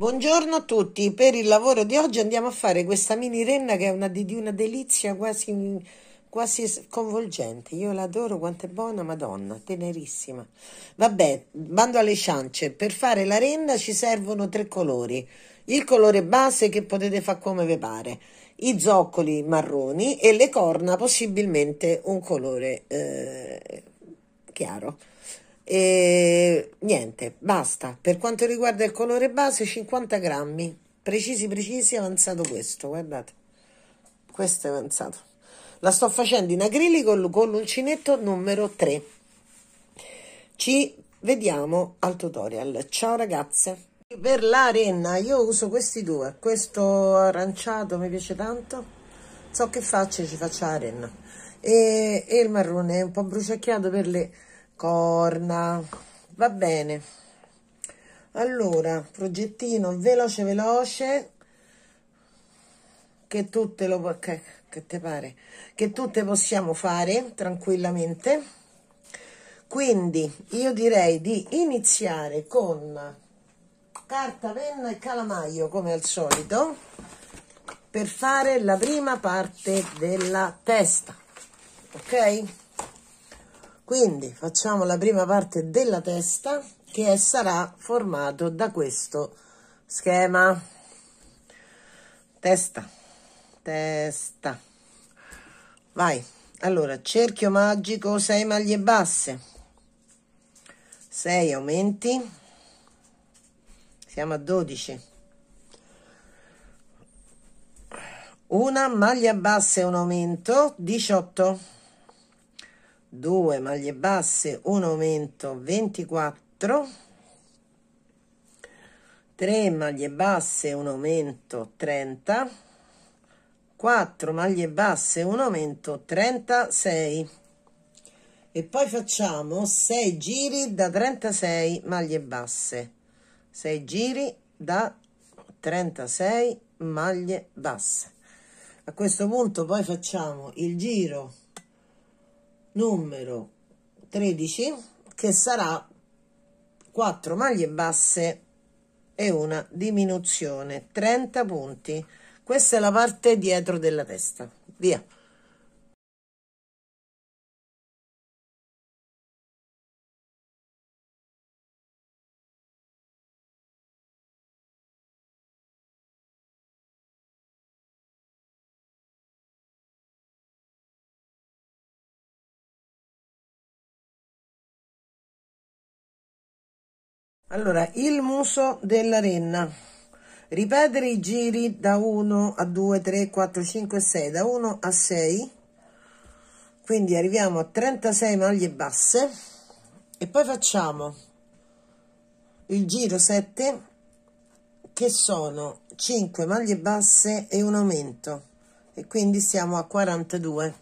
Buongiorno a tutti, per il lavoro di oggi andiamo a fare questa mini renna che è di una delizia quasi sconvolgente. Io l'adoro, quanto è buona, Madonna, tenerissima. Vabbè, bando alle ciance, per fare la renna ci servono tre colori. Il colore base che potete fare come vi pare, i zoccoli marroni e le corna possibilmente un colore chiaro. E niente, basta. Per quanto riguarda il colore base, 50 grammi. Precisi, avanzato questo, guardate. Questo è avanzato. La sto facendo in acrilico con l'uncinetto numero 3. Ci vediamo al tutorial. Ciao ragazze. Per la renna io uso questi due. Questo aranciato mi piace tanto. So che faccio, ci faccio la renna. E il marrone è un po' bruciacchiato per le corna. Va bene. Allora, progettino veloce che tutte lo che te pare che tutte possiamo fare tranquillamente. Quindi io direi di iniziare con carta, penna e calamaio come al solito per fare la prima parte della testa, ok? Quindi facciamo la prima parte della testa che sarà formato da questo schema. Testa, vai. Allora, cerchio magico, 6 maglie basse, 6 aumenti, siamo a 12, una maglia bassa e un aumento, 18, 2 maglie basse, un aumento, 24, 3 maglie basse, un aumento, 30, 4 maglie basse, un aumento, 36 e poi facciamo 6 giri da 36 maglie basse, 6 giri da 36 maglie basse. A questo punto poi facciamo il giro numero 13 che sarà 4 maglie basse e una diminuzione, 30 punti. Questa è la parte dietro della testa. Via. Allora, il muso della renna. Ripetere i giri da 1 a 2, 3, 4, 5, 6, da 1 a 6. Quindi arriviamo a 36 maglie basse e poi facciamo il giro 7 che sono 5 maglie basse e un aumento e quindi siamo a 42.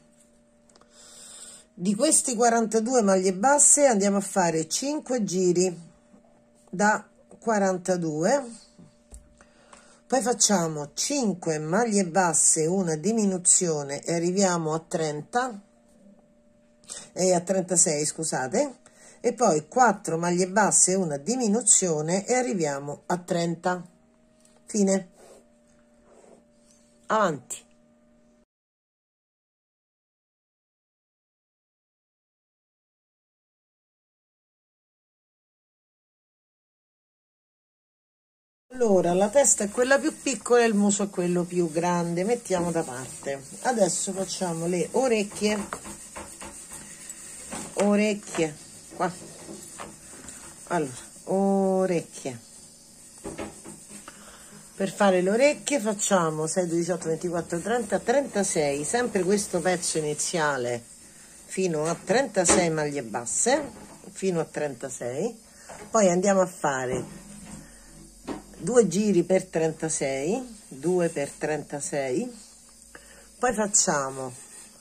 Di questi 42 maglie basse andiamo a fare 5 giri da 42, poi facciamo 5 maglie basse, una diminuzione e arriviamo a 30 e a 36, scusate, e poi 4 maglie basse, una diminuzione e arriviamo a 30. Fine. Avanti. Allora, la testa è quella più piccola e il muso è quello più grande, mettiamo da parte. Adesso facciamo le orecchie, qua. Allora, orecchie. Per fare le orecchie facciamo 6, 18, 24, 30, 36, sempre questo pezzo iniziale fino a 36 maglie basse, fino a 36, poi andiamo a fare 2 giri per 36, 2 per 36, poi facciamo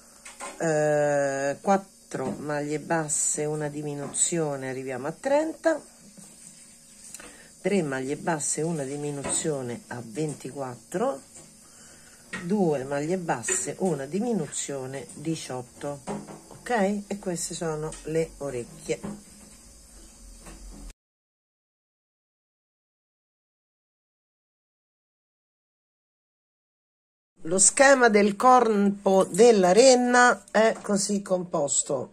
4 maglie basse, una diminuzione, arriviamo a 30, 3 maglie basse, una diminuzione a 24, 2 maglie basse, una diminuzione, 18, ok? E queste sono le orecchie. Lo schema del corpo della renna è così composto.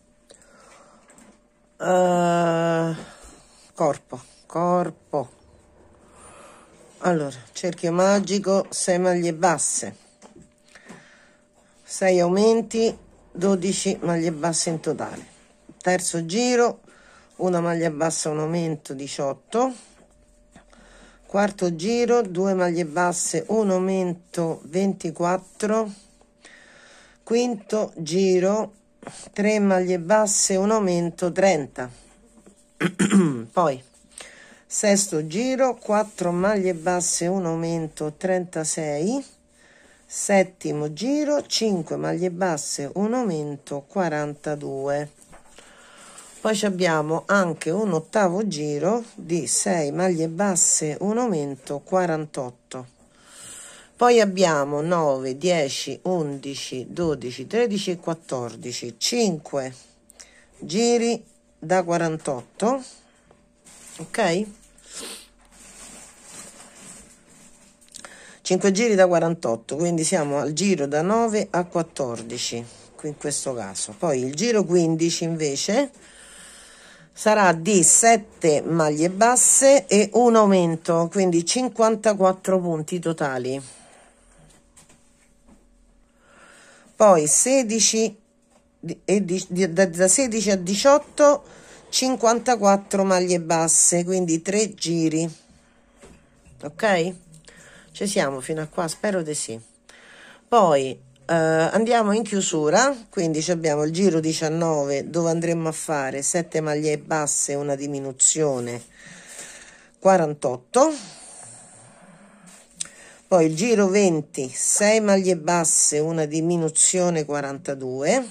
Corpo. Allora, cerchio magico, 6 maglie basse, 6 aumenti, 12 maglie basse in totale. Terzo giro, una maglia bassa, un aumento, 18. Quarto giro, 2 maglie basse, un aumento, 24. Quinto giro, 3 maglie basse, un aumento, 30. Poi sesto giro, 4 maglie basse, un aumento, 36. Settimo giro, 5 maglie basse, un aumento, 42. Poi abbiamo anche un ottavo giro di 6 maglie basse, un aumento, 48. Poi abbiamo 9, 10, 11, 12, 13 e 14, 5 giri da 48, ok? 5 giri da 48, quindi siamo al giro da 9 a 14, in questo caso. Poi il giro 15 invece sarà di 7 maglie basse e un aumento, quindi 54 punti totali. Poi 16 e da 16 a 18, 54 maglie basse, quindi 3 giri, ok? Ci siamo fino a qua? Spero di sì. Poi andiamo in chiusura, quindi abbiamo il giro 19 dove andremo a fare 7 maglie basse e una diminuzione, 48. Poi il giro 20, 6 maglie basse, una diminuzione, 42.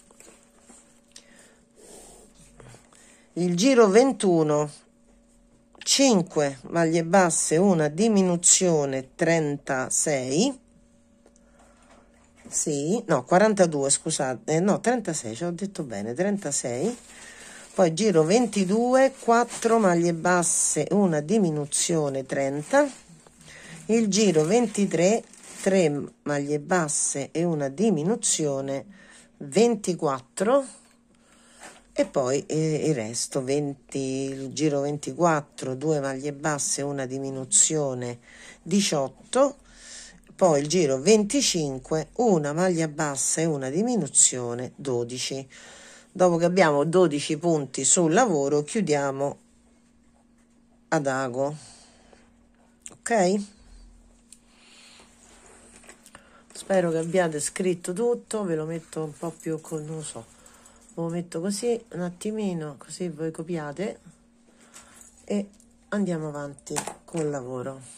Il giro 21, 5 maglie basse, una diminuzione, 36. Sì, no, 42, scusate, no, 36, ci ho detto bene, 36. Poi giro 22, 4 maglie basse, una diminuzione, 30. Il giro 23, 3 maglie basse e una diminuzione, 24. E poi il resto, 20, il giro 24, 2 maglie basse, una diminuzione, 18. Poi il giro 25, una maglia bassa e una diminuzione, 12. Dopo che abbiamo 12 punti sul lavoro, chiudiamo ad ago, ok? Spero che abbiate scritto tutto, ve lo metto un po' più con, non lo so, lo metto così un attimino, così voi copiate e andiamo avanti col lavoro.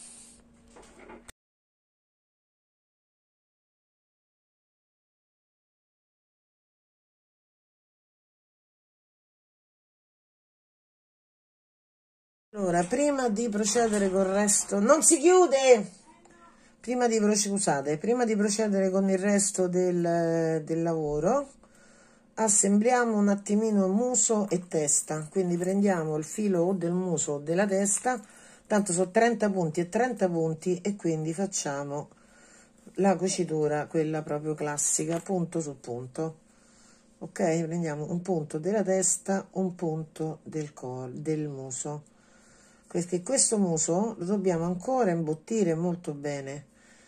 Allora, prima di procedere col resto, non si chiude! Prima di procedere con il resto del lavoro, assembliamo un attimino muso e testa. Quindi prendiamo il filo o del muso o della testa, tanto sono 30 punti e 30 punti, e quindi facciamo la cucitura, quella proprio classica, punto su punto. Ok, prendiamo un punto della testa, un punto del muso. Perché questo muso lo dobbiamo ancora imbottire molto bene.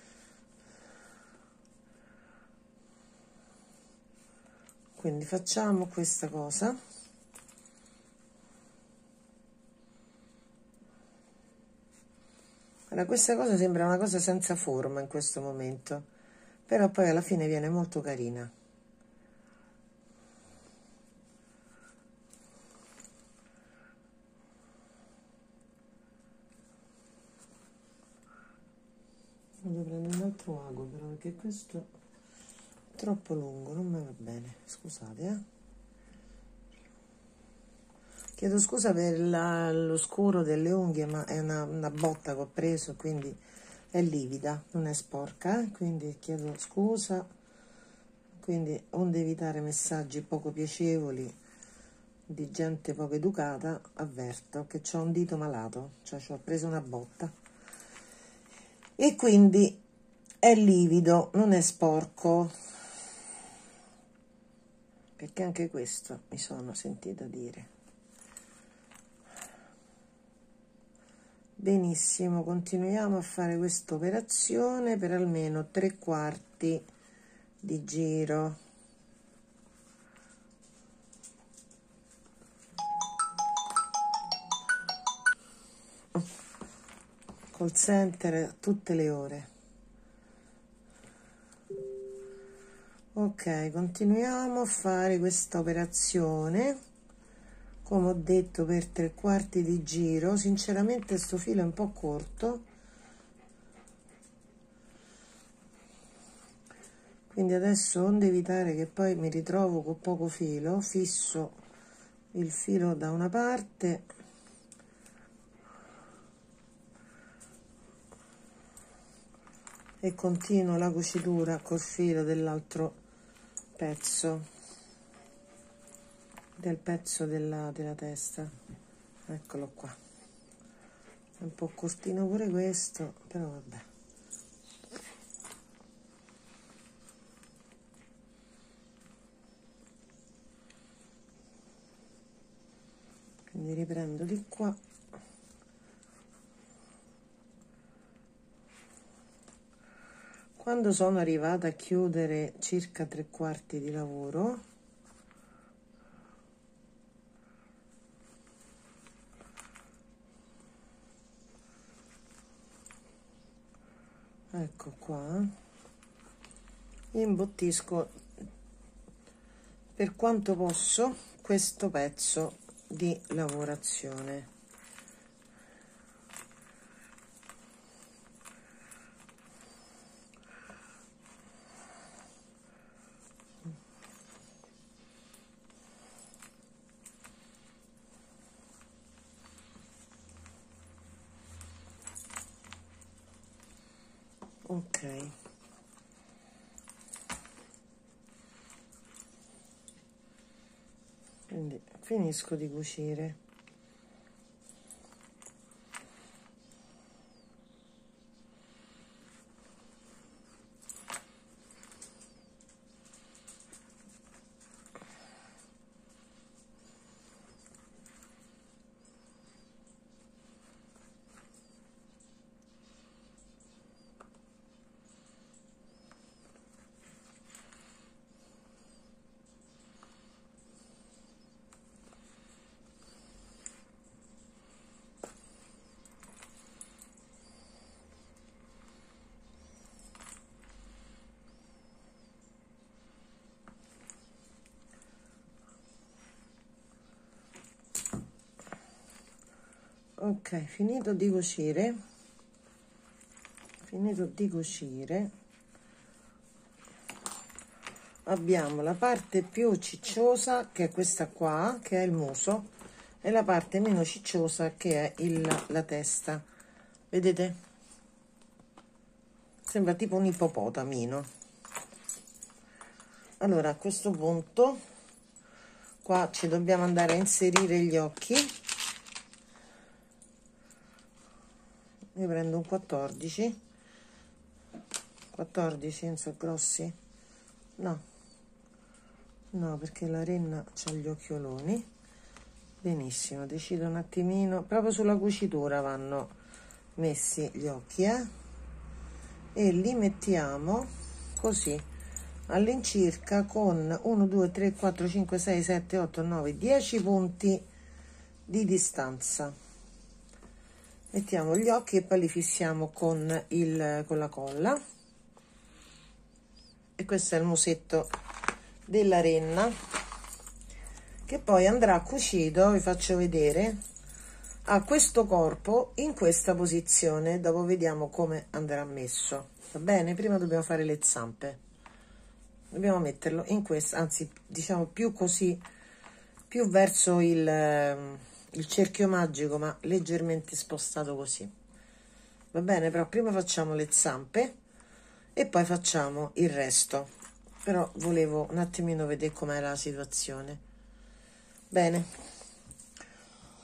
Quindi facciamo questa cosa. Allora, questa cosa sembra una cosa senza forma in questo momento, però poi alla fine viene molto carina. Devo prendere un altro ago però, perché questo è troppo lungo, non mi va bene, scusate, Chiedo scusa per lo scuro delle unghie, ma è una botta che ho preso, quindi è livida, non è sporca, quindi chiedo scusa. Quindi, onde evitare messaggi poco piacevoli di gente poco educata, avverto che ho un dito malato, cioè ci ho preso una botta. E quindi è livido, non è sporco, perché anche questo mi sono sentita dire. Benissimo, continuiamo a fare questa operazione per almeno 3/4 di giro. Col center tutte le ore. Ok, continuiamo a fare questa operazione, come ho detto, per 3/4 di giro. Sinceramente sto filo è un po' corto, quindi adesso, onde evitare che poi mi ritrovo con poco filo, fisso il filo da una parte e continuo la cucitura col filo dell'altro pezzo, del pezzo della testa. Eccolo qua, è un po' cortino pure questo, però vabbè. Quindi riprendo di qua, quando sono arrivata a chiudere circa 3/4 di lavoro, ecco qua, imbottisco per quanto posso questo pezzo di lavorazione. Ok, quindi finisco di cucire. Ok, finito di cucire, abbiamo la parte più cicciosa, che è questa qua, che è il muso, e la parte meno cicciosa, che è la testa. Vedete? Sembra tipo un ippopotamino. Allora, a questo punto qua ci dobbiamo andare a inserire gli occhi. Io prendo un 14, non so grossi, no, perché la renna c'ha gli occhioloni. Benissimo, decido un attimino, proprio sulla cucitura vanno messi gli occhi, e li mettiamo così all'incirca con 1 2 3 4 5 6 7 8 9 10 punti di distanza. Mettiamo gli occhi e poi li fissiamo con la colla. E questo è il musetto della renna, che poi andrà cucito, vi faccio vedere, a questo corpo in questa posizione. Dopo vediamo come andrà messo, va bene? Prima dobbiamo fare le zampe, dobbiamo metterlo in questa, anzi diciamo più così, più verso il cerchio magico, ma leggermente spostato così, va bene? Però prima facciamo le zampe e poi facciamo il resto, però volevo un attimino vedere com'è la situazione. Bene,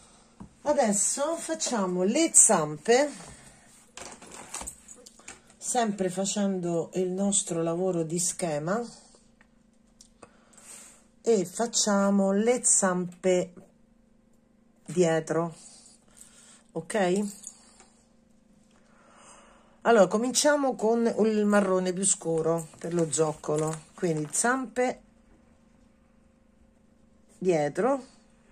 adesso facciamo le zampe sempre facendo il nostro lavoro di schema, e facciamo le zampe dietro, ok? Allora cominciamo con il marrone più scuro per lo zoccolo, quindi zampe dietro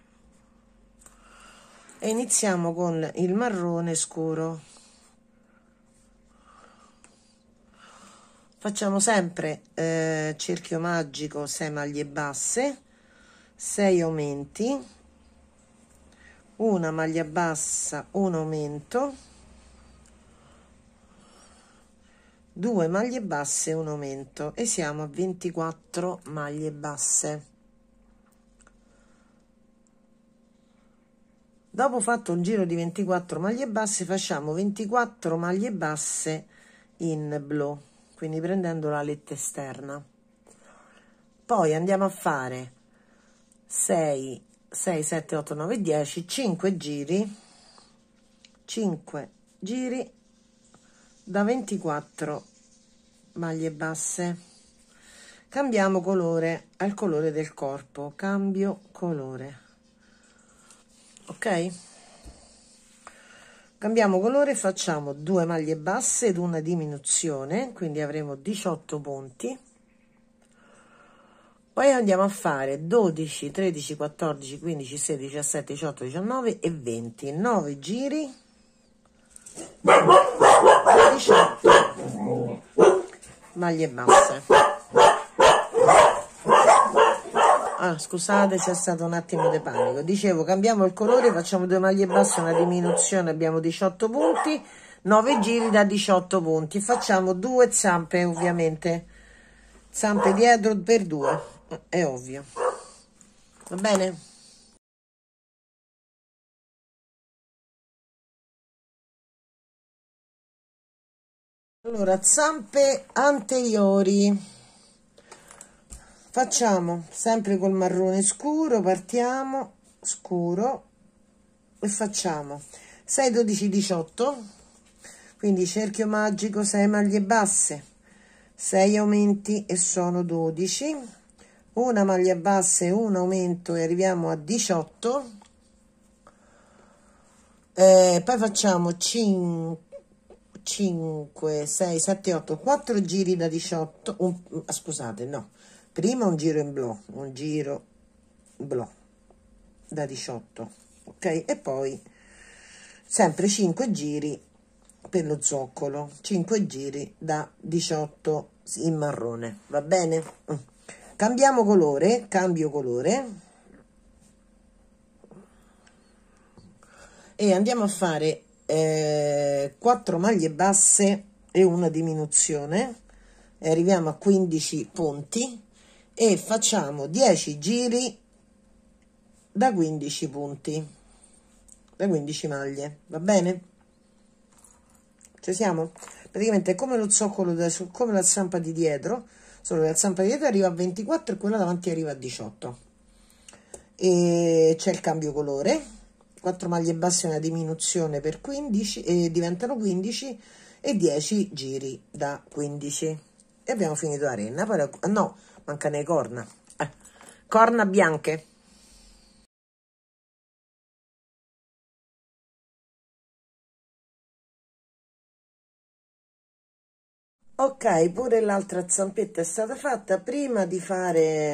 e iniziamo con il marrone scuro. Facciamo sempre cerchio magico, 6 maglie basse, 6 aumenti, una maglia bassa, un aumento, 2 maglie basse, un aumento, e siamo a 24 maglie basse. Dopo fatto un giro di 24 maglie basse, facciamo 24 maglie basse in blu, quindi prendendo la letta esterna. Poi andiamo a fare 6, 6, 7, 8, 9, 10, 5 giri da 24 maglie basse. Cambiamo colore al colore del corpo, cambio colore, ok? Cambiamo colore, facciamo 2 maglie basse ed una diminuzione, quindi avremo 18 punti. Poi andiamo a fare 12, 13, 14, 15, 16, 17, 18, 19 e 20, 9 giri, 18 maglie basse. Ah, scusate, c'è stato un attimo di panico. Dicevo, cambiamo il colore, facciamo 2 maglie basse, una diminuzione, abbiamo 18 punti, 9 giri da 18 punti. Facciamo 2 zampe, ovviamente, zampe dietro per 2, è ovvio. Va bene? Allora, zampe anteriori. Facciamo sempre col marrone scuro, partiamo scuro e facciamo 6, 12, 18, quindi cerchio magico, 6 maglie basse, 6 aumenti e sono 12, una maglia bassa e un aumento e arriviamo a 18, poi facciamo 5, 6, 7, 8, 4 giri da 18, scusate, no, prima un giro in blu, un giro blu da 18, ok? E poi sempre 5 giri per lo zoccolo, 5 giri da 18 in marrone, va bene? Cambiamo colore, cambio colore e andiamo a fare 4 maglie basse e una diminuzione e arriviamo a 15 punti e facciamo 10 giri da 15 punti, da 15 maglie, va bene? Ci siamo? Praticamente è come lo zoccolo, come la zampa di dietro, solo che la zampa di dietro arriva a 24 e quella davanti arriva a 18. E c'è il cambio colore, 4 maglie basse e una diminuzione per 15 e diventano 15 e 10 giri da 15. E abbiamo finito la renna. Poi no, mancano le corna, corna bianche. Ok, pure l'altra zampetta è stata fatta. Prima di fare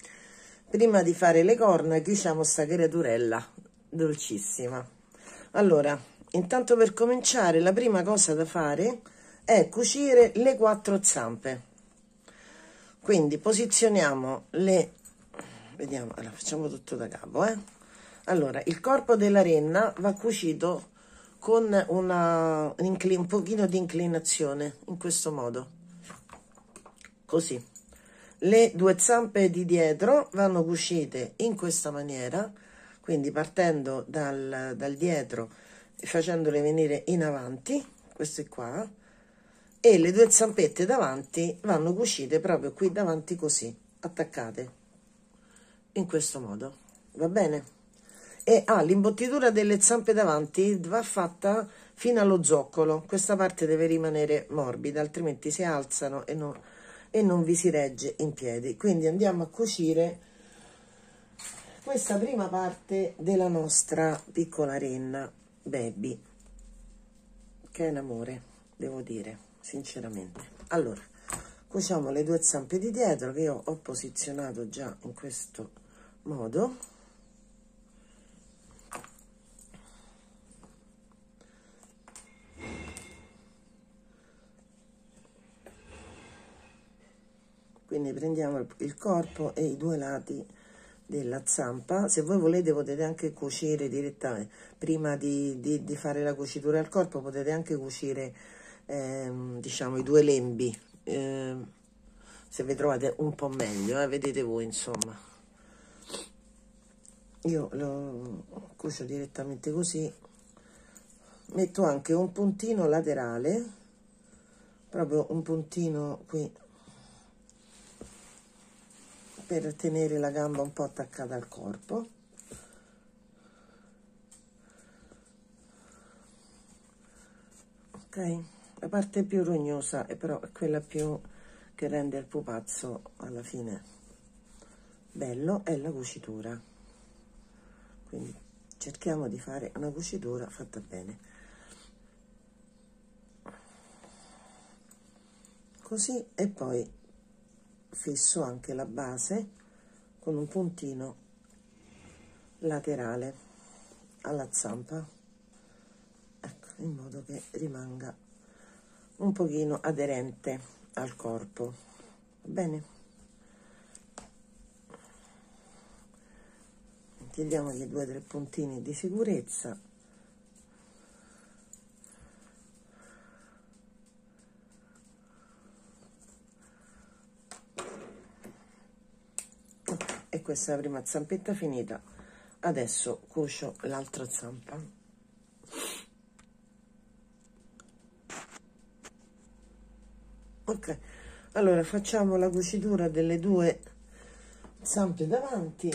le corna chiudiamo sta creaturella dolcissima. Allora, intanto per cominciare la prima cosa da fare è cucire le 4 zampe. Quindi posizioniamo vediamo, allora facciamo tutto da capo, allora il corpo della renna va cucito con un pochino di inclinazione, in questo modo, così. Le 2 zampe di dietro vanno cucite in questa maniera, quindi partendo dal dietro e facendole venire in avanti, queste qua, e le 2 zampette davanti vanno cucite proprio qui davanti, così, attaccate in questo modo, va bene? E l'imbottitura delle zampe davanti va fatta fino allo zoccolo. Questa parte deve rimanere morbida, altrimenti si alzano e non vi si regge in piedi. Quindi andiamo a cucire questa prima parte della nostra piccola renna baby, che è un amore, devo dire sinceramente. Allora, cuciamo le due zampe di dietro, che io ho posizionato già in questo modo. Quindi prendiamo il corpo e i due lati della zampa. Se voi volete potete anche cucire direttamente, prima di fare la cucitura al corpo potete anche cucire diciamo i due lembi, se vi trovate un po' meglio, vedete voi, insomma. Io lo cucio direttamente così. Metto anche un puntino laterale, proprio un puntino qui, per tenere la gamba un po' attaccata al corpo. Ok, la parte più rognosa è però quella più che rende il pupazzo alla fine bello, è la cucitura. Quindi cerchiamo di fare una cucitura fatta bene, così, e poi fisso anche la base con un puntino laterale alla zampa, ecco, in modo che rimanga un pochino aderente al corpo. Va bene? Togliamogli 2 o 3 puntini di sicurezza. E questa è la prima zampetta finita. Adesso cucio l'altra zampa. Ok, allora facciamo la cucitura delle due zampe davanti.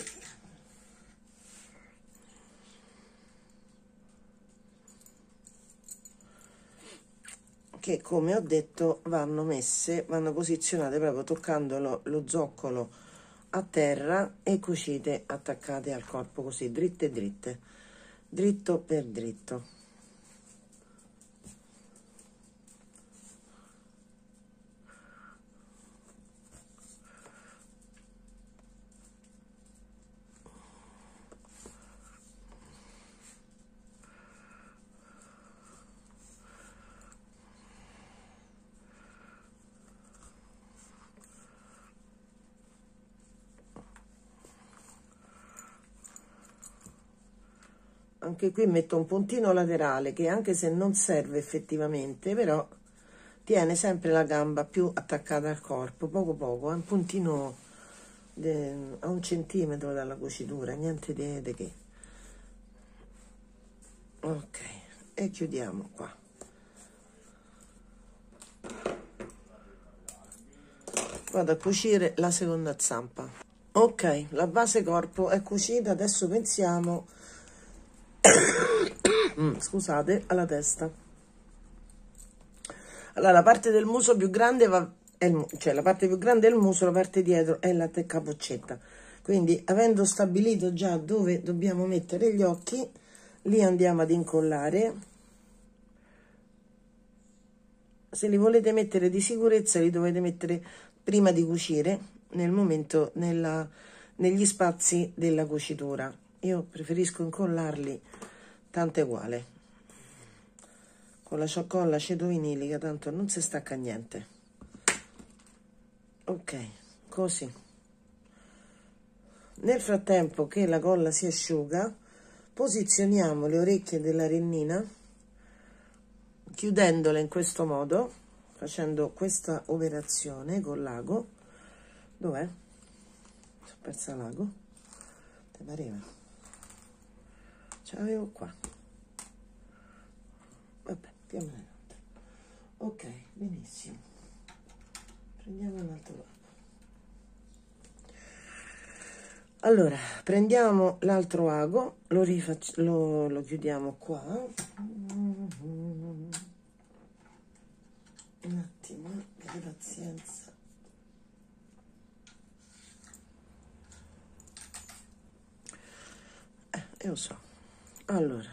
Che, come ho detto, vanno posizionate proprio toccando lo zoccolo a terra e cucite attaccate al corpo, così dritte dritte, dritto per dritto. Anche qui metto un puntino laterale che, anche se non serve effettivamente, però tiene sempre la gamba più attaccata al corpo, poco poco, è un puntino a 1 centimetro dalla cucitura, niente di che. Ok, e chiudiamo qua. Vado a cucire la seconda zampa. Ok, la base corpo è cucita, adesso pensiamo scusate, alla testa. Allora, la parte del muso più grande cioè la parte più grande del muso, la parte dietro è la capoccetta. Quindi, avendo stabilito già dove dobbiamo mettere gli occhi, li andiamo ad incollare. Se li volete mettere di sicurezza, li dovete mettere prima di cucire, nel momento, negli spazi della cucitura. Io preferisco incollarli tanto è uguale, con la colla cetovinilica, tanto non si stacca niente. Ok, così. Nel frattempo che la colla si asciuga, posizioniamo le orecchie della rennina, chiudendole in questo modo, facendo questa operazione con l'ago. Dov'è? Sono persa l'ago? Te pareva? Ce l'avevo qua. Vabbè, più o meno. Ok, benissimo. Prendiamo un altro ago. Allora, prendiamo l'altro ago, lo chiudiamo qua. pazienza. Io so. Allora,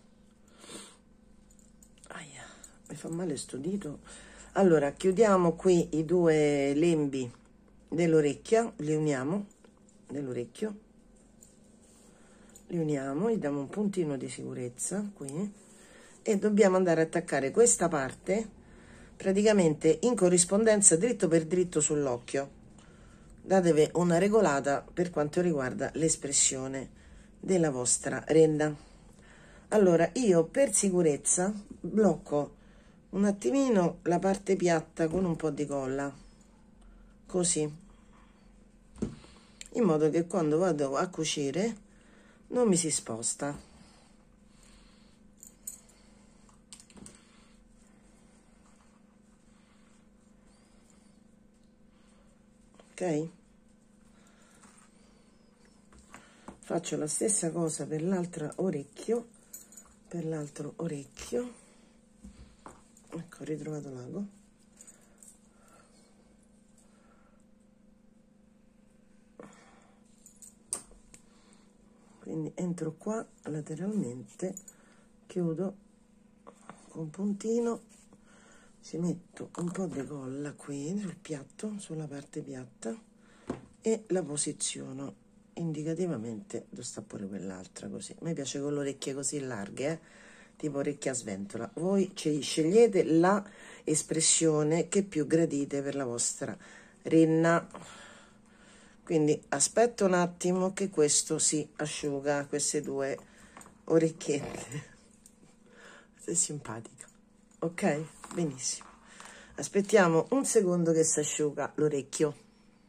aia, mi fa male sto dito. Allora, chiudiamo qui i due lembi dell'orecchia, li uniamo, dell'orecchio, li uniamo, gli diamo un puntino di sicurezza qui e dobbiamo andare a attaccare questa parte praticamente in corrispondenza dritto per dritto sull'occhio. Datevi una regolata per quanto riguarda l'espressione della vostra renna. Allora io per sicurezza blocco un attimino la parte piatta con un po' di colla, così, in modo che quando vado a cucire non mi si sposta. Ok? Faccio la stessa cosa per l'altro orecchio, ecco, ho ritrovato l'ago. Quindi entro qua lateralmente, chiudo con puntino, ci metto un po' di colla qui sul piatto, sulla parte piatta, e la posiziono indicativamente dove sta pure quell'altra, così. A me piace con le orecchie così larghe, tipo orecchia a sventola. Voi scegliete la espressione che più gradite per la vostra renna. Quindi aspetto un attimo che questo si asciuga, queste due orecchiette. Sei simpatica. Ok? Benissimo. Aspettiamo un secondo che si asciuga l'orecchio.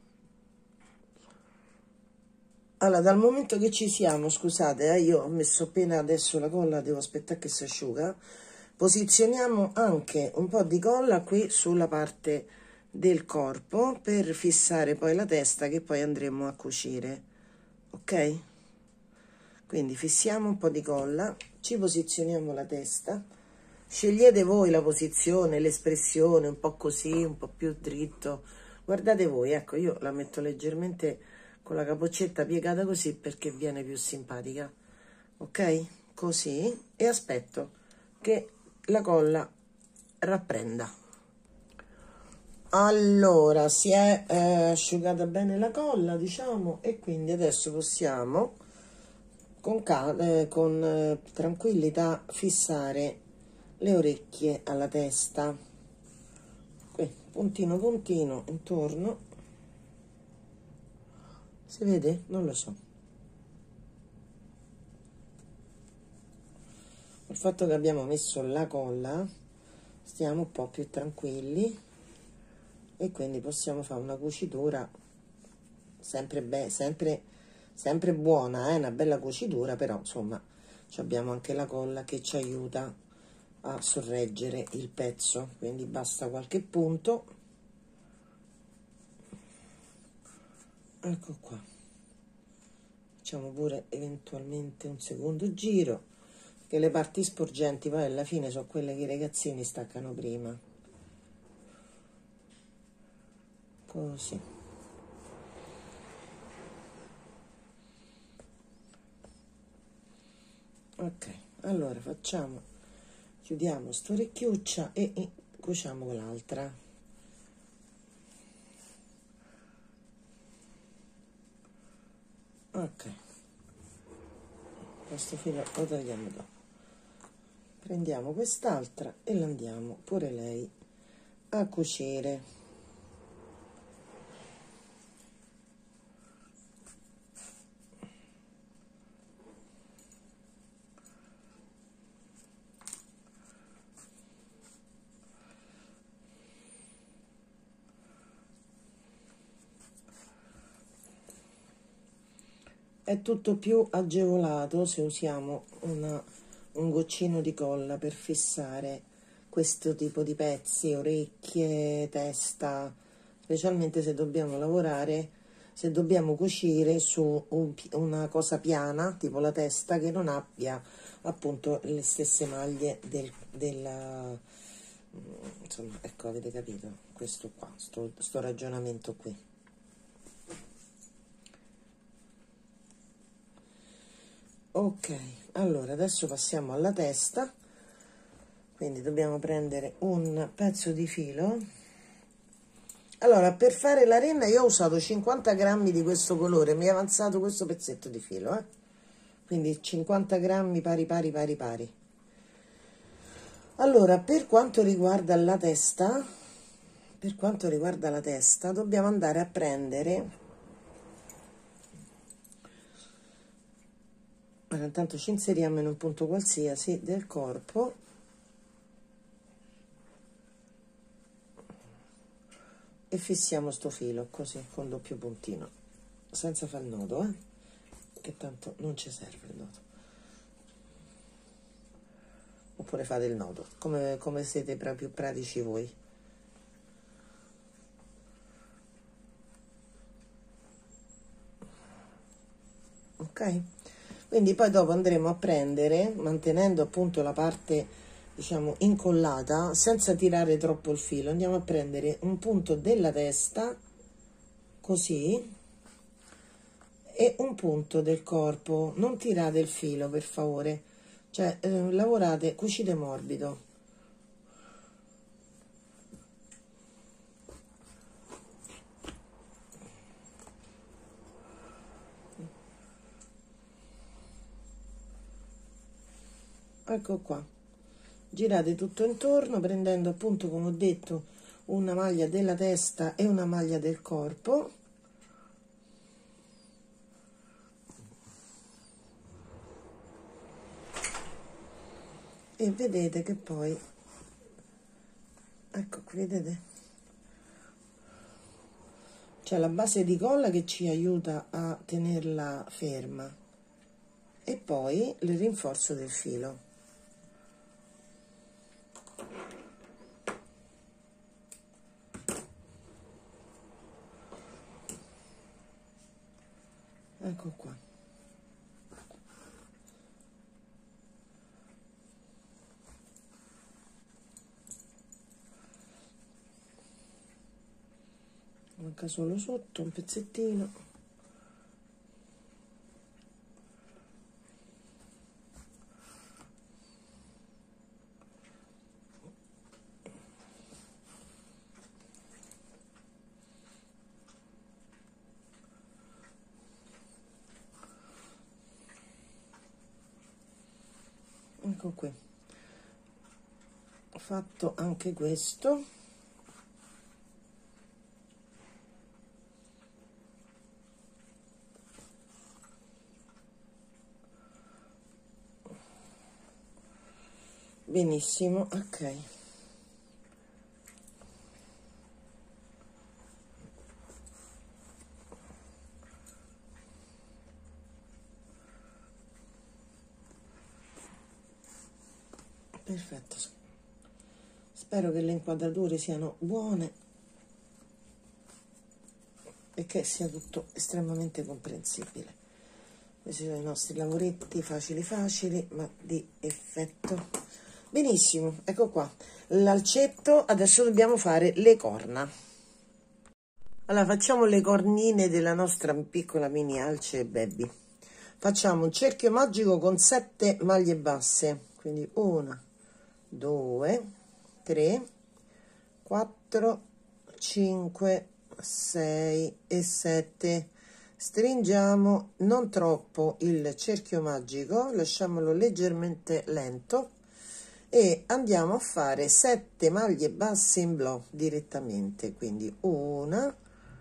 Allora, dal momento che ci siamo, scusate, io ho messo appena adesso la colla, devo aspettare che si asciuga, posizioniamo anche un po' di colla qui sulla parte del corpo per fissare poi la testa che poi andremo a cucire, ok? Quindi fissiamo un po' di colla, ci posizioniamo la testa, scegliete voi la posizione, l'espressione, un po' così, un po' più dritto, guardate voi, ecco, io la metto leggermente con la capoccetta piegata così perché viene più simpatica, ok? Così, e aspetto che la colla rapprenda. Allora, si è asciugata bene la colla, diciamo, e quindi adesso possiamo con tranquillità fissare le orecchie alla testa, qui puntino puntino intorno. Si vede? Non lo so. Il fatto che abbiamo messo la colla, stiamo un po' più tranquilli e quindi possiamo fare una cucitura sempre buona, una bella cucitura, però insomma abbiamo anche la colla che ci aiuta a sorreggere il pezzo, quindi basta qualche punto. Ecco qua, facciamo pure eventualmente un secondo giro, che le parti sporgenti poi alla fine sono quelle che i ragazzini staccano prima, così. Ok, allora chiudiamo sto orecchiuccia e cuciamo l'altra. Ok, questo filo lo tagliamo dopo. Prendiamo quest'altra e l'andiamo pure lei a cucire. È tutto più agevolato se usiamo un goccino di colla per fissare questo tipo di pezzi, orecchie, testa, specialmente se dobbiamo lavorare, se dobbiamo cucire su una cosa piana, tipo la testa, che non abbia appunto le stesse maglie insomma, ecco, avete capito questo qua, sto ragionamento qui. Ok, allora adesso passiamo alla testa, quindi dobbiamo prendere un pezzo di filo. Allora, per fare la renna io ho usato 50 grammi di questo colore, mi è avanzato questo pezzetto di filo, quindi 50 grammi pari pari pari pari. Allora, per quanto riguarda la testa, dobbiamo andare a prendere, allora, intanto ci inseriamo in un punto qualsiasi del corpo e fissiamo sto filo così con doppio puntino, senza fare il nodo, che tanto non ci serve il nodo. Oppure fate il nodo, come siete più pratici voi. Ok? Quindi poi dopo andremo a prendere, mantenendo appunto la parte, diciamo, incollata, senza tirare troppo il filo, andiamo a prendere un punto della testa, così, e un punto del corpo. Non tirate il filo, per favore, cioè lavorate, cucite morbido. Ecco qua, girate tutto intorno prendendo appunto, come ho detto, una maglia della testa e una maglia del corpo, e vedete che poi, ecco qui, vedete, c'è la base di colla che ci aiuta a tenerla ferma e poi il rinforzo del filo. Ecco qua. Manca solo sotto un pezzettino. Ecco qui, ho fatto anche questo. Benissimo, ok. Perfetto, spero che le inquadrature siano buone e che sia tutto estremamente comprensibile. Questi sono i nostri lavoretti facili facili, ma di effetto. Benissimo, ecco qua l'alcetto. Adesso dobbiamo fare le corna. Allora, facciamo le cornine della nostra piccola mini alce baby. Facciamo un cerchio magico con 7 maglie basse, quindi 1, 2, 3, 4, 5, 6 e 7. Stringiamo non troppo il cerchio magico, lasciamolo leggermente lento e andiamo a fare 7 maglie basse in bloc direttamente, quindi 1,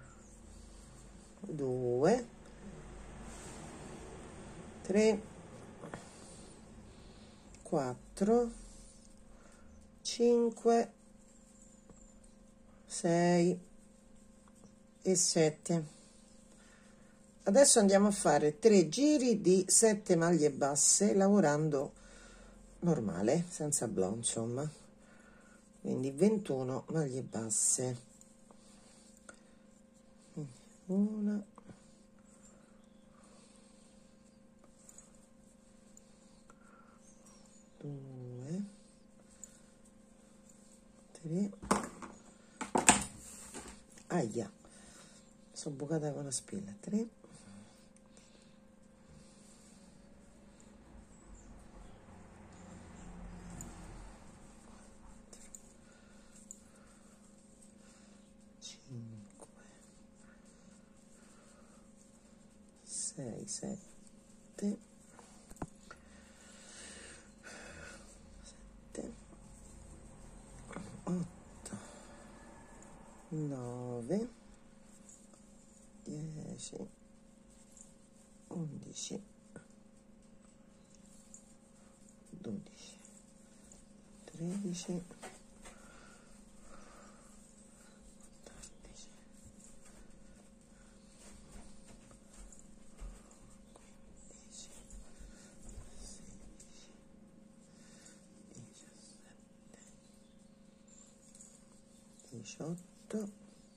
2, 3, 4, 5, 6 e 7. Adesso andiamo a fare 3 giri di 7 maglie basse lavorando normale, senza blow, insomma, quindi 21 maglie basse. 1, 2, 3, aia, sono bucata con la spilla, 3, 5, 6, 7, 8, 9, 10, 11, 12, 13, 14, 15, 16, 17, 18,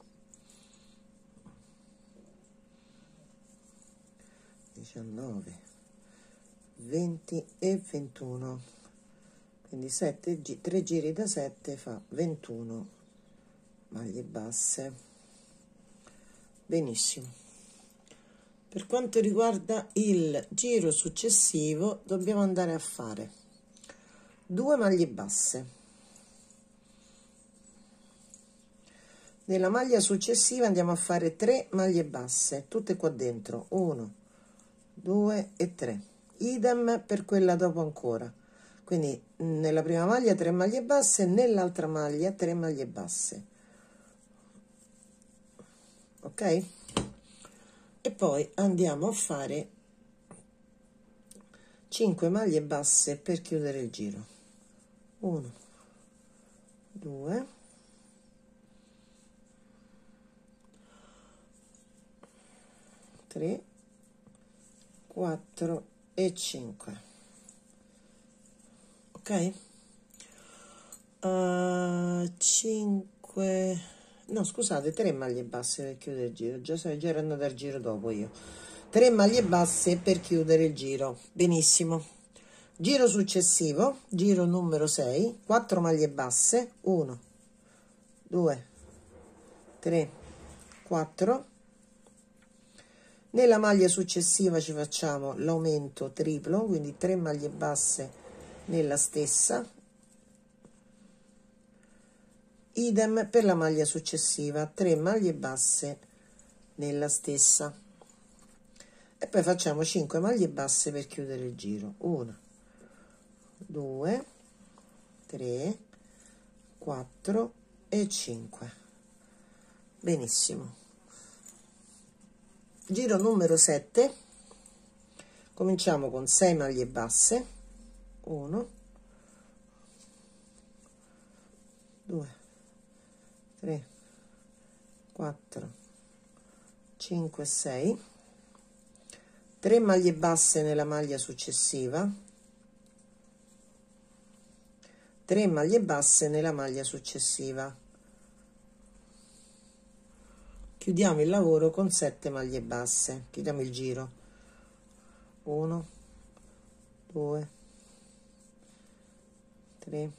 19, 20 e 21, quindi 3 giri da 7 fa 21 maglie basse. Benissimo. Per quanto riguarda il giro successivo dobbiamo andare a fare 2 maglie basse. Nella maglia successiva andiamo a fare 3 maglie basse, tutte qua dentro, 1, 2 e 3. Idem per quella dopo ancora. Quindi nella prima maglia 3 maglie basse, nell'altra maglia 3 maglie basse. Ok? E poi andiamo a fare 5 maglie basse per chiudere il giro. 1, 2, 3, 4 e 5. Ok? 5, no scusate, 3 maglie basse per chiudere il giro, già ero andata al giro dopo io. 3 maglie basse per chiudere il giro. Benissimo. Giro successivo, giro numero 6, 4 maglie basse, 1, 2, 3, 4. Nella maglia successiva ci facciamo l'aumento triplo, quindi 3 maglie basse nella stessa. Idem per la maglia successiva, 3 maglie basse nella stessa. E poi facciamo 5 maglie basse per chiudere il giro. 1, 2, 3, 4 e 5. Benissimo. Giro numero 7, cominciamo con 6 maglie basse, 1, 2, 3, 4, 5, 6, 3 maglie basse nella maglia successiva, 3 maglie basse nella maglia successiva. Chiudiamo il lavoro con 7 maglie basse, chiudiamo il giro. 1, 2, 3,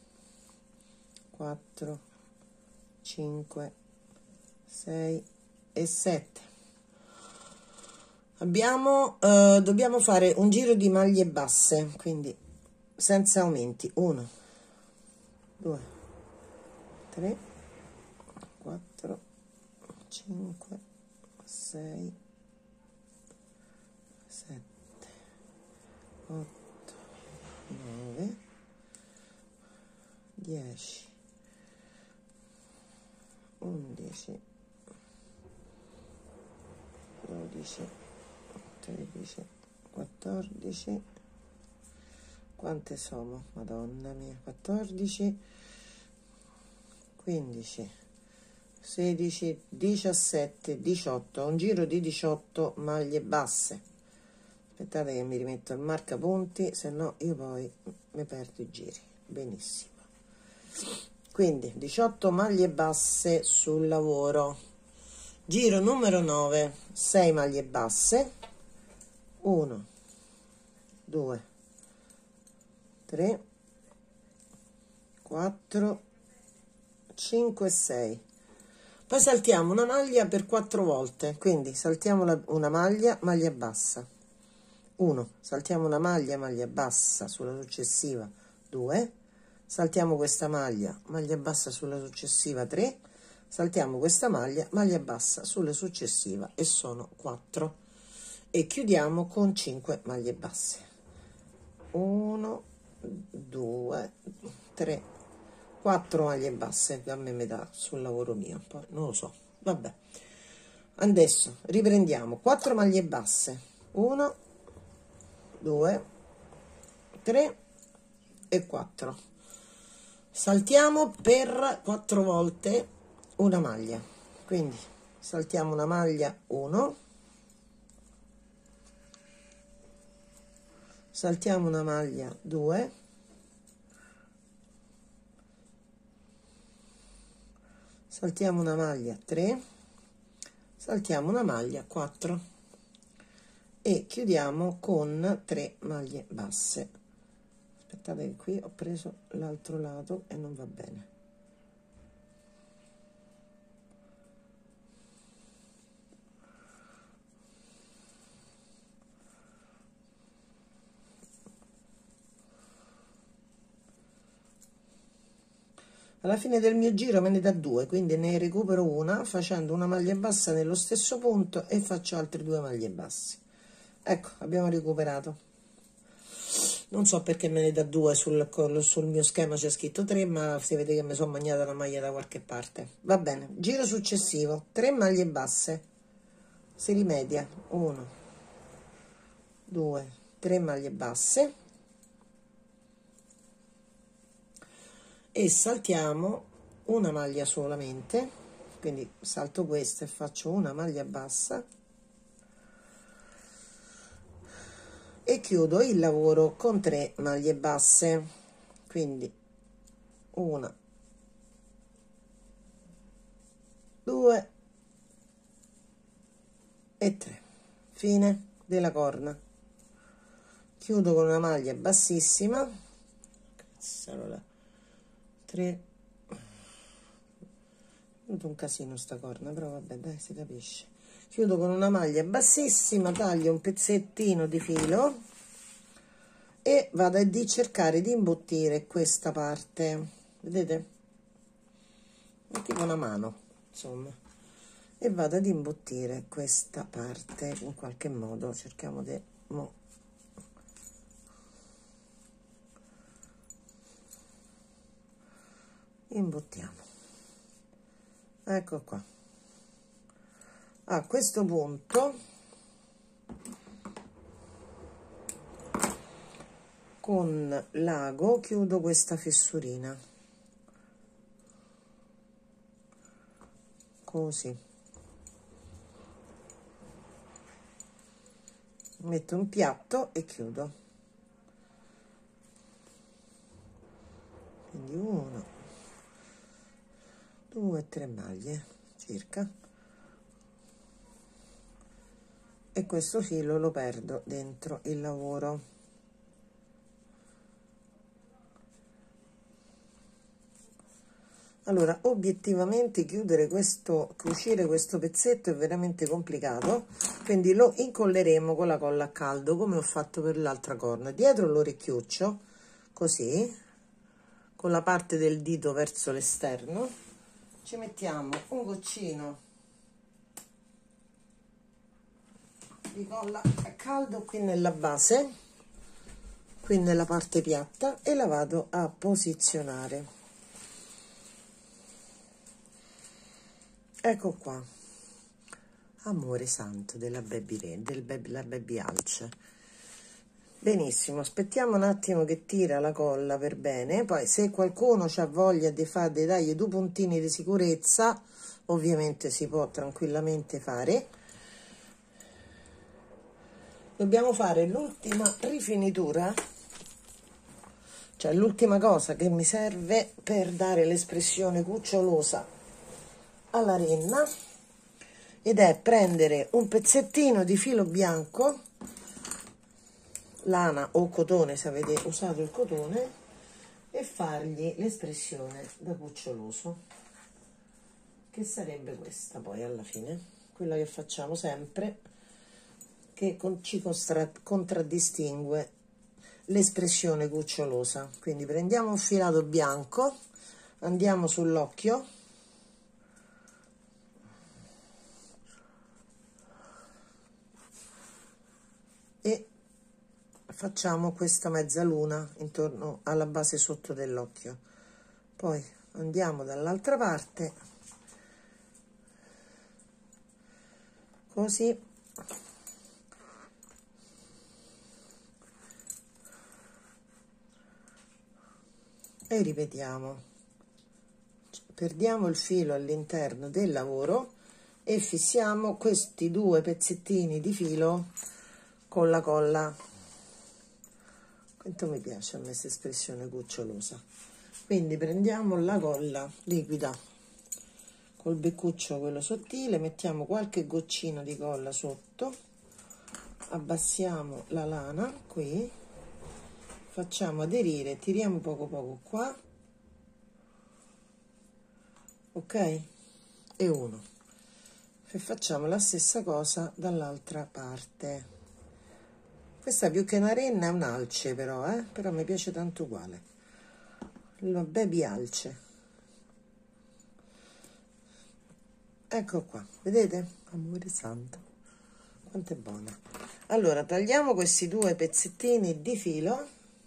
4, 5, 6 e 7. Dobbiamo fare un giro di maglie basse, quindi senza aumenti. 1, 2, 3, 4, 5, 6, 7, 8, 9, 10, 11, 12, 13, 14, quante sono? Madonna mia, 14, 15, 16, 17, 18, un giro di 18 maglie basse. Aspettate che mi rimetto il marcapunti, se no io poi mi perdo i giri. Benissimo. Quindi 18 maglie basse sul lavoro. Giro numero 9, 6 maglie basse, 1, 2, 3, 4, 5, 6. Poi saltiamo una maglia per 4 volte, quindi saltiamo una maglia, maglia bassa, 1, saltiamo una maglia, maglia bassa sulla successiva, 2, saltiamo questa maglia bassa sulla successiva, 3, saltiamo questa maglia bassa sulla successiva e sono 4, e chiudiamo con 5 maglie basse, 1, 2, 3, 4 maglie basse che a me mi dà sul lavoro mio, poi non lo so, vabbè. Adesso riprendiamo 4 maglie basse, 1, 2, 3 e 4, saltiamo per 4 volte una maglia, quindi saltiamo una maglia, 1, saltiamo una maglia, 2, saltiamo una maglia, 3, saltiamo una maglia, 4 e chiudiamo con 3 maglie basse. Aspettate che qui ho preso l'altro lato e non va bene. Alla fine del mio giro me ne dà 2, quindi ne recupero una facendo una maglia bassa nello stesso punto e faccio altre 2 maglie basse. Ecco, abbiamo recuperato. Non so perché me ne dà 2, sul mio schema c'è scritto 3, ma si vede che mi sono mangiata la maglia da qualche parte. Va bene, giro successivo, 3 maglie basse, si rimedia, 1, 2, 3 maglie basse, e saltiamo una maglia solamente, quindi salto questa e faccio una maglia bassa e chiudo il lavoro con 3 maglie basse, quindi 1, 2 e 3, fine della corna. Chiudo con una maglia bassissima, 3, un casino sta corna, però vabbè, dai, si capisce. Chiudo con una maglia bassissima, taglio un pezzettino di filo e vado a cercare di imbottire questa parte, vedete? È tipo una mano, insomma, e vado ad imbottire questa parte in qualche modo. Cerchiamo di imbottiamo, ecco qua. A questo punto con l'ago chiudo questa fessurina così, metto un piatto e chiudo, quindi 1, 2, 3 maglie circa, e questo filo lo perdo dentro il lavoro. Allora, obiettivamente cucire questo pezzetto è veramente complicato, quindi lo incolleremo con la colla a caldo come ho fatto per l'altra corna. Dietro l'orecchiuccio, così, con la parte del dito verso l'esterno, ci mettiamo un goccino di colla a caldo qui nella base, qui nella parte piatta, e la vado a posizionare. Ecco qua, amore santo della baby alce. Benissimo, aspettiamo un attimo che tira la colla per bene, poi se qualcuno ha voglia di fare dei tagli 2 puntini di sicurezza, ovviamente si può tranquillamente fare. Dobbiamo fare l'ultima rifinitura, cioè l'ultima cosa che mi serve per dare l'espressione cucciolosa alla renna, ed è prendere un pezzettino di filo bianco, lana o cotone se avete usato il cotone, e fargli l'espressione da cuccioloso. che sarebbe questa poi alla fine, quella che facciamo sempre, che ci contraddistingue l'espressione cucciolosa. Quindi prendiamo un filato bianco, andiamo sull'occhio e facciamo questa mezzaluna intorno alla base sotto dell'occhio, poi andiamo dall'altra parte così e ripetiamo, perdiamo il filo all'interno del lavoro e fissiamo questi due pezzettini di filo con la colla. Quanto mi piace a me questa espressione cucciolosa. Quindi prendiamo la colla liquida col beccuccio, quello sottile, mettiamo qualche goccino di colla sotto, abbassiamo la lana qui, facciamo aderire, tiriamo poco poco qua, ok? E uno. E facciamo la stessa cosa dall'altra parte. Questa più che una renna è un'alce però mi piace tanto uguale. La baby alce. Ecco qua, vedete? Amore santo, quanto è buona. Allora, tagliamo questi due pezzettini di filo.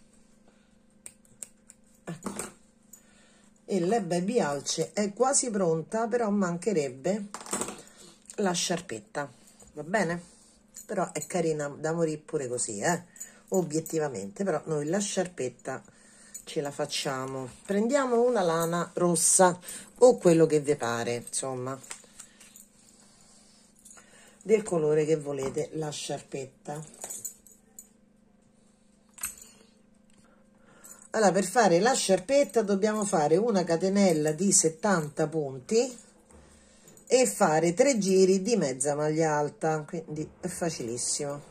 Ecco. E la baby alce è quasi pronta, però mancherebbe la sciarpetta, va bene? Però è carina da morire pure così, obiettivamente, però noi la sciarpetta ce la facciamo. Prendiamo una lana rossa o quello che vi pare, insomma, del colore che volete, la sciarpetta. Allora, per fare la sciarpetta dobbiamo fare una catenella di 70 punti e fare 3 giri di mezza maglia alta, quindi è facilissimo.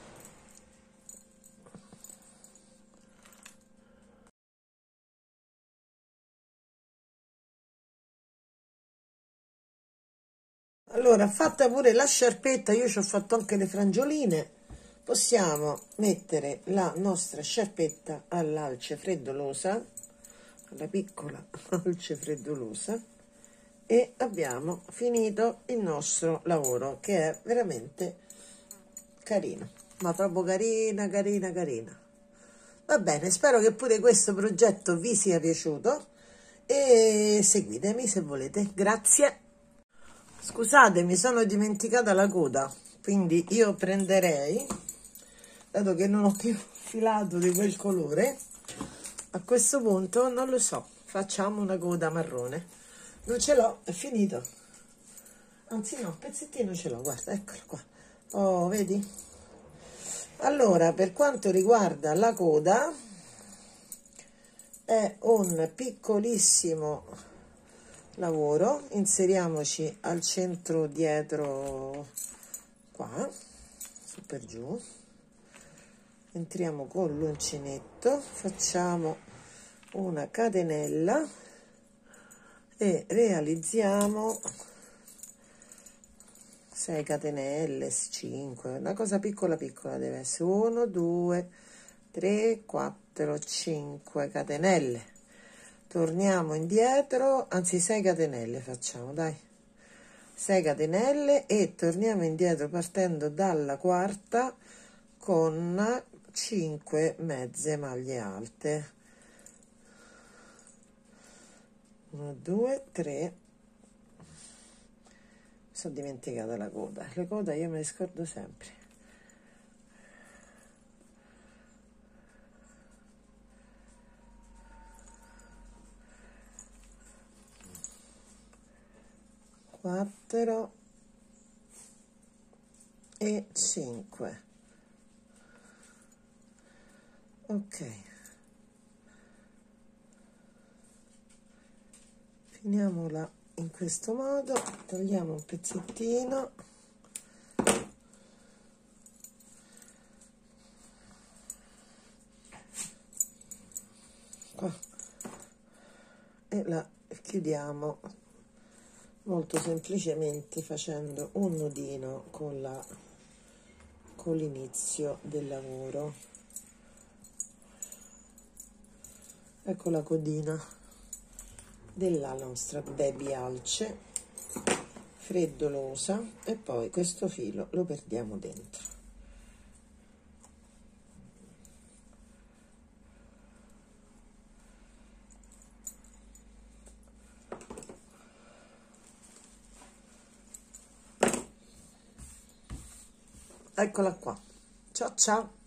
Allora, fatta pure la sciarpetta, io ci ho fatto anche le frangioline, possiamo mettere la nostra sciarpetta all'alce freddolosa, alla piccola alce freddolosa, e abbiamo finito il nostro lavoro, che è veramente carino, ma proprio carina, carina, carina. Va bene, spero che pure questo progetto vi sia piaciuto e seguitemi se volete. Grazie. Scusate, mi sono dimenticata la coda, quindi io prenderei, dato che non ho più filato di quel colore, a questo punto non lo so, facciamo una coda marrone. Non ce l'ho, è finito. Anzi no, un pezzettino ce l'ho, guarda, eccolo qua. Oh, vedi? Allora, per quanto riguarda la coda, è un piccolissimo lavoro. Inseriamoci al centro dietro qua, su per giù, entriamo con l'uncinetto, facciamo una catenella e realizziamo 6 catenelle, 5, una cosa piccola piccola deve essere, 1 2 3 4 5 catenelle. Torniamo indietro, anzi 6 catenelle facciamo, dai, 6 catenelle e torniamo indietro partendo dalla quarta con 5 mezze maglie alte. 1 2 3. Mi sono dimenticata la coda, le code io me le scordo sempre. Quattro e 5. Ok, finiamola in questo modo, tagliamo un pezzettino qua e la chiudiamo molto semplicemente facendo un nodino con l'inizio del lavoro. Ecco la codina della nostra baby alce freddolosa, e poi questo filo lo perdiamo dentro. Eccola qua. Ciao ciao.